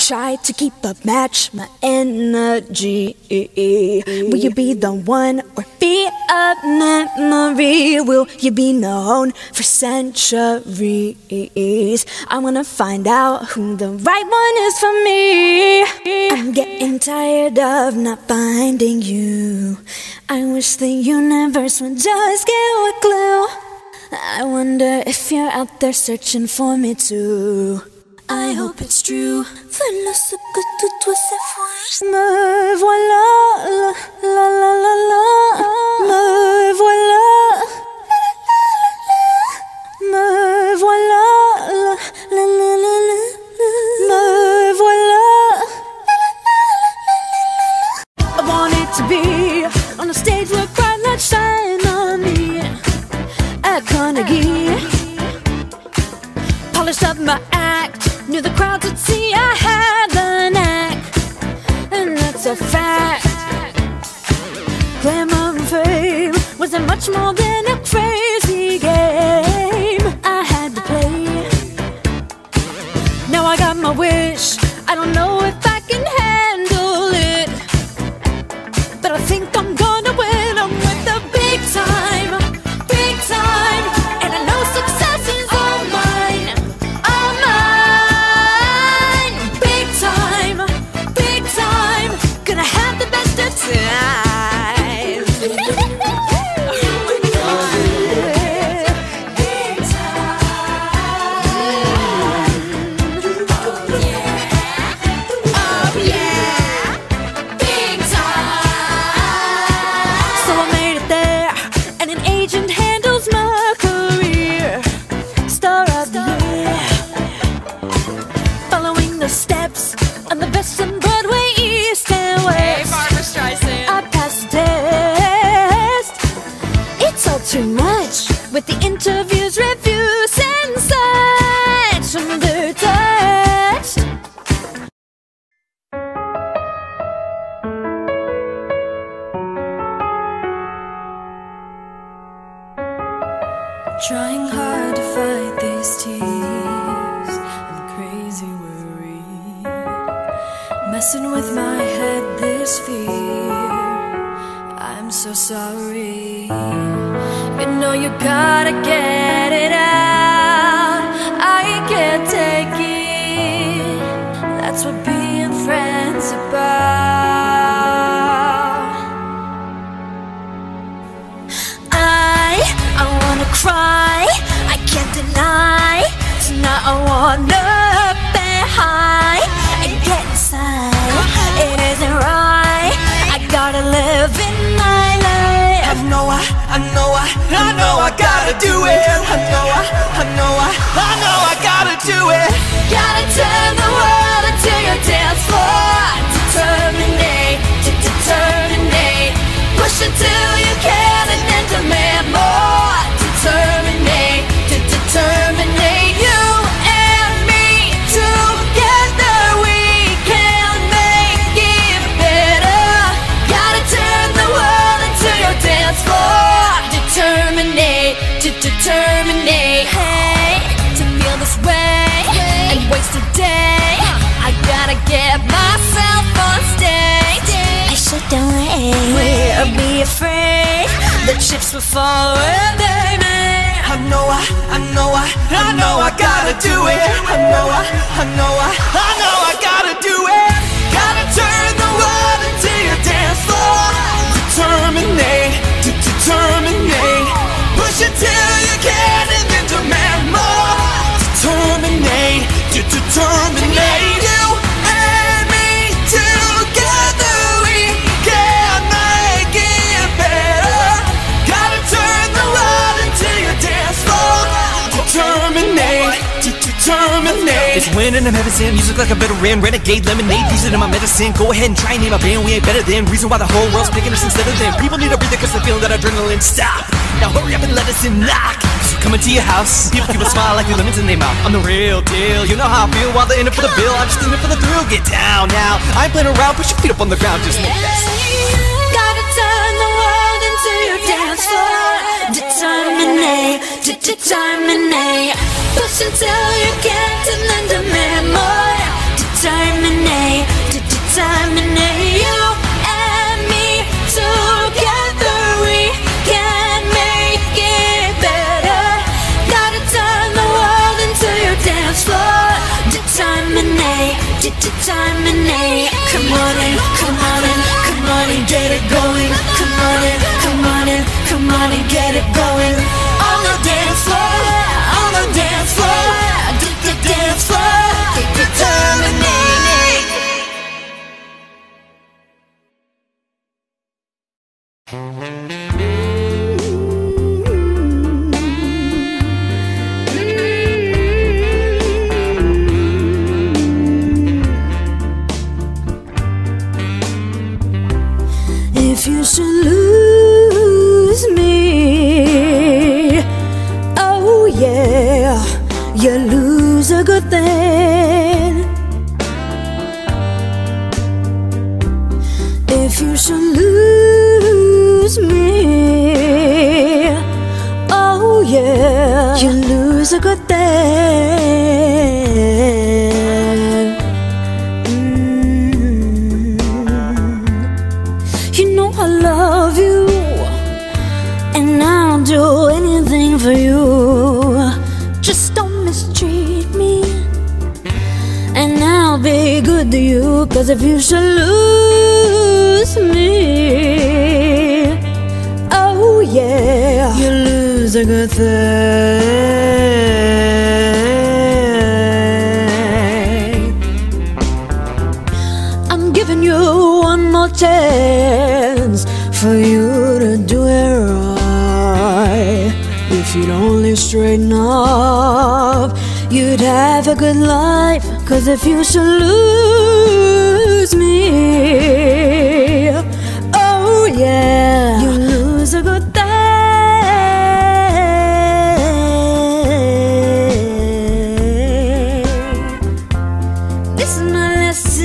try to keep up, match my energy. Will you be the one or be a memory? Will you be known for centuries? I wanna find out who the right one is for me. I'm getting tired of not finding you. I wish the universe would just give a clue. I wonder if you're out there searching for me too. I hope it's true. Voilà ce que tout toi c'est fou. Me voilà, la la la la. Me voilà, me voilà, la la la la. Me voilà. I want it to be on a stage with bright lights shine on me. At Carnegie, polished up my act. Knew the crowd would see I had the knack, and that's a fact. Glamour and fame wasn't much more than a crazy game I had to play. Now I got my wish. I don't know if I can handle it, but I think I'm gonna win. I'm with the big time, big time, and I know success is all mine, all mine. Big time, gonna have the best of times. Too much with the interviews, reviews, and such. Undertouched. Trying hard to fight these tears and crazy worry, messing with my head, this fear. I'm so sorry. You know you gotta get it out. I can't take it. That's what being friends about. I wanna cry. I can't deny. Tonight I wanna be high and get inside. It isn't right. I gotta live in my life. I know I gotta do it. I know I gotta do it. Gotta turn the world into your dance floor. Determinate, determinate. Push until you can and then demand more. Determinate, determinate. You and me together, we can make it better. Gotta turn the world into your dance floor. Determinate, determinate. Hey, to feel this way and waste a day, I gotta get myself on stage. I should don't wait or be afraid. The chips will fall when they may. I know I gotta do it. I know I gotta do it. Gotta turn the world into your dance floor. Determinate, determinate. Push it till you can and then demand more. Determinate, determinate. You and me together, we can make it better. Gotta turn the world into your dance floor. Determinate, determinate. It's winning, I'm heaven sent. Music like a veteran, renegade lemonade. Use it in my medicine. Go ahead and try and name a band. We ain't better than. Reason why the whole world's picking us instead of them. People need a breather cause they're feeling that adrenaline. Stop. Now hurry up and let us in, knock. Cause we're coming to your house. People keep a smile like the lemons in their mouth. I'm the real deal. You know how I feel while they're in it for the bill. I'm just in it for the thrill. Get down now. I ain't playing around. Put your feet up on the ground. Just make that sound. Gotta turn the world into your dance floor. Determinate, determinate. Push until you can't and then demand more. Determinate. Determinate. Come on in, come on in, come on and get it going. Come on in, come on in, come on and get it going. On the dance floor, on the dance floor, the dance floor, determinate. If you should lose me, oh yeah, you lose a good thing. If you should lose me, oh yeah, you lose a good thing. You know I love you, and I'll do anything for you. Just don't mistreat me, and I'll be good to you. Cause if you should lose me, oh yeah, you lose a good thing. I'm giving you one more chance for you to do it right. If you'd only straighten up, you'd have a good life. Cause if you should lose me, oh yeah, you lose a good thing. This is my last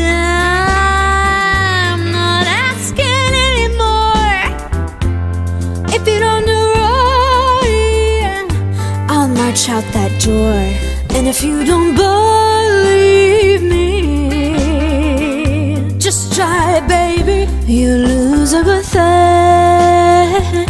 time, not asking anymore. If you don't do right, I'll march out that door. And if you don't believe me, just try it, baby. You lose a good thing.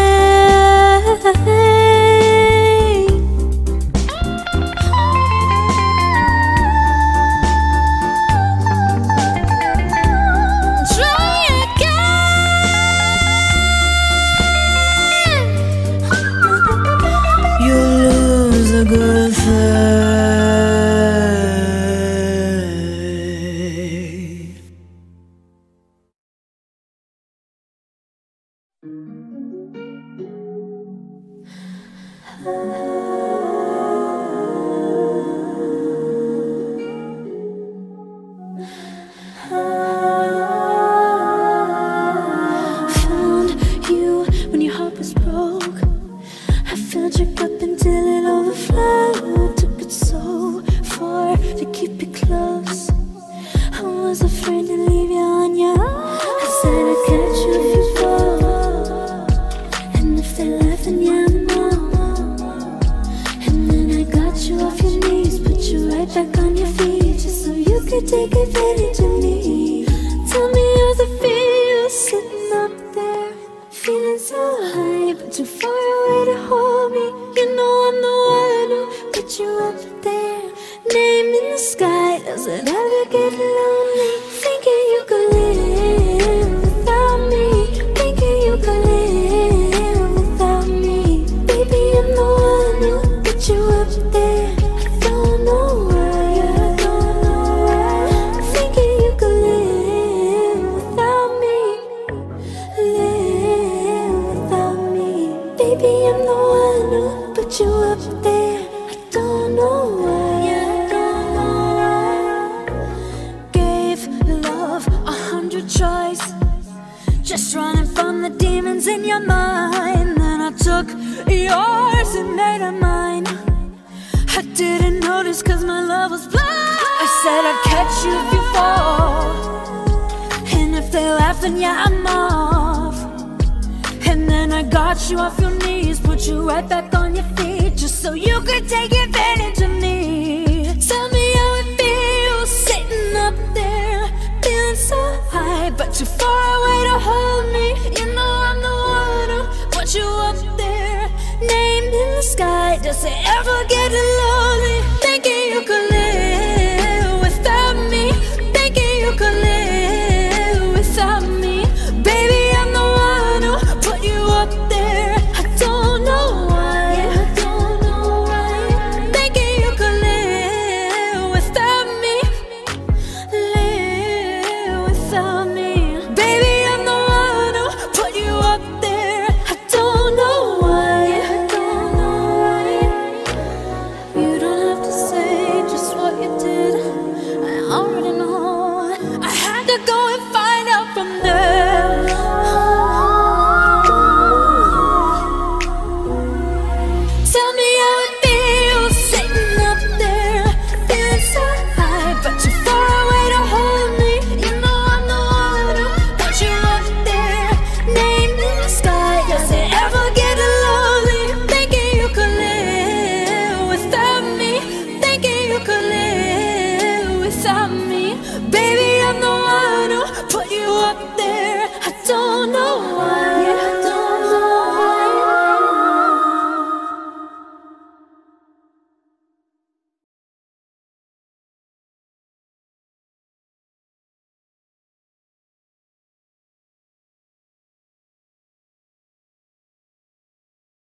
Try again. You lose a good thing. Found you when your heart was broke. I filled your cup until it overflowed. Took it so far to keep you close. I was afraid to leave you on your own. I said I'd catch you if you fall, and if they laugh then yeah I know. And then I got you off your knees, put you right back on your feet, just so you could take advantage of me. Tell me how's it feel sitting up there, feeling so high but too far away to hold me. You know I'm the one who put you up there, name in the sky. Does it ever get lonely? Thinking you could live without me, thinking you could live without me. Baby, I'm the one who put you up there. I don't know why, I don't know why. Thinking you could live without me, live without me. Baby, I'm the one who put you up there. I don't know why, I don't know why. Gave love 100 tries, just running from the demons in your mind. Then I took yours and made it mine. I didn't notice cause my love was blind. I said I'd catch you if you fall, and if they laugh then yeah I'm off. And then I got you off your knees, put you right back on your feet, just so you could take advantage of me. Tell me how it feels sitting up there, feeling so high but too far away to hold me. You know I'm the one who put you up there, named in the sky. Does it ever get